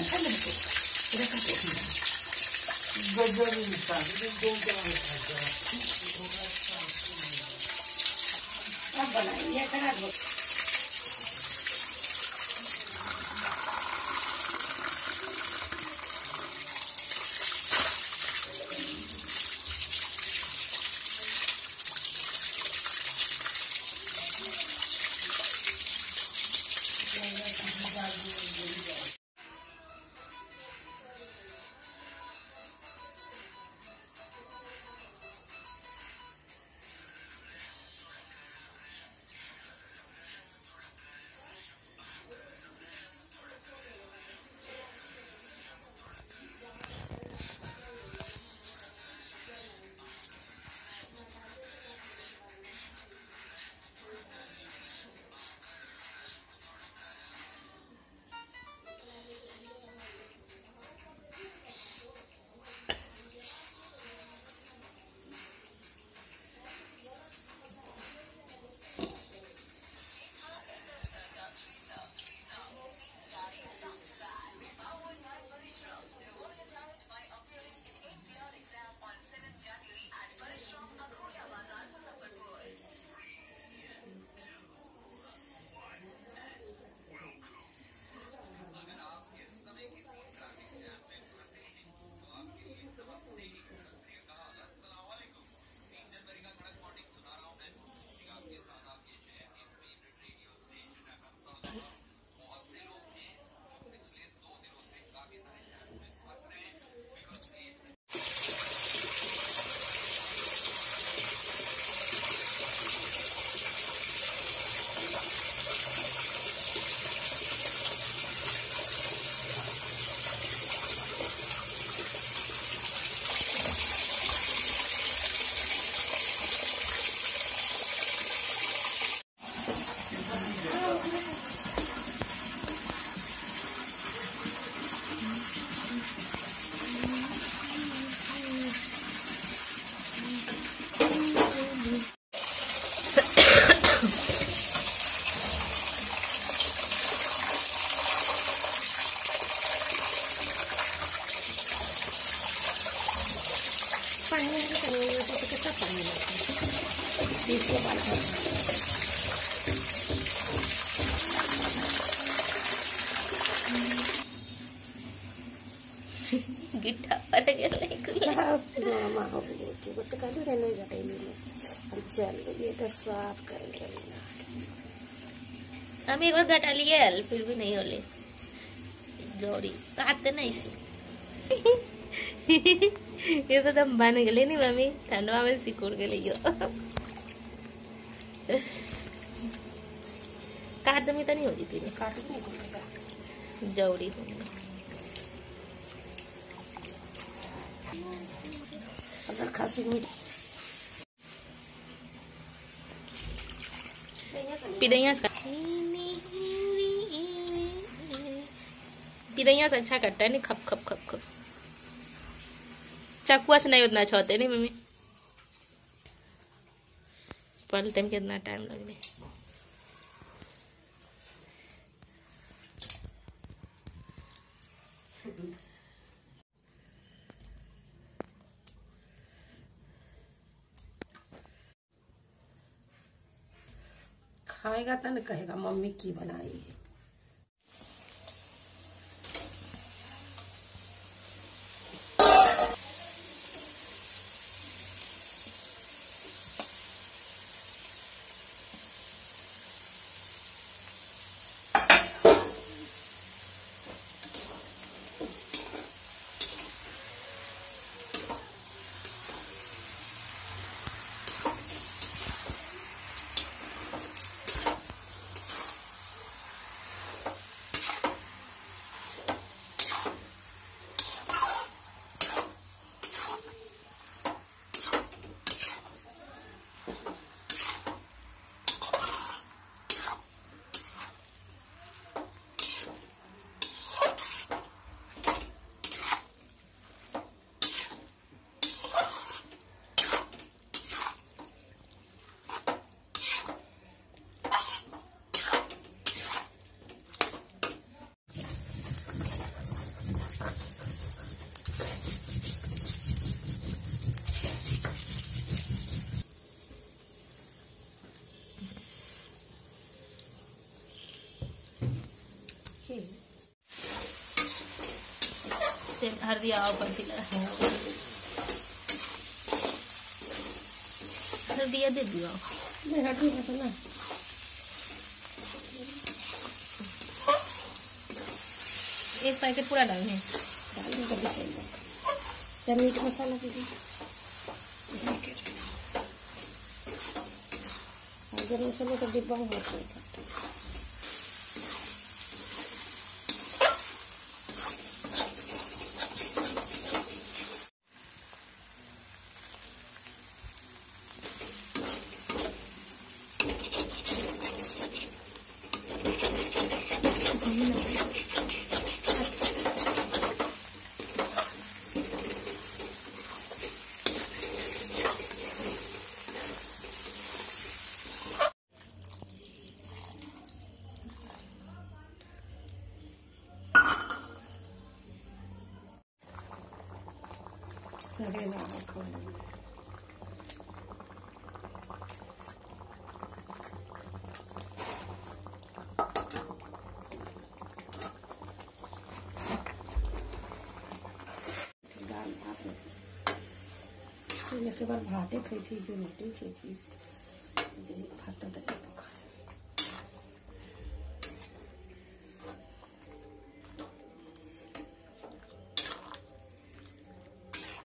गिट्टा पर हम एक बार घटा लिए हल फिर भी नहीं होले जोड़ी काटते ना इसे ये तो दम बन गए नहीं मम्मी ठंडवा में सिकुड़ गए यो काट दमी तो नहीं होगी तेरे काट नहीं जोड़ी अगर खासी मीठ पिदैया से अच्छा कटता है नहीं खप खप खप खप चकुआ से नहीं उतना अच्छा होता है नहीं मम्मी पलटे में कितना टाइम लगने खाएगा तो न कहेगा मम्मी की बनाई है। तेल हल्दिया और पत्ती लगा हल्दिया दे दियो हल्दी मसाला एक पैकेट पूरा डालने डालने का भी सही होगा। जब मीट मसाला भी गरम मसाला का डिब्बा में होता है। के बाद भाते खाई थी कि रोटी खाई थी भात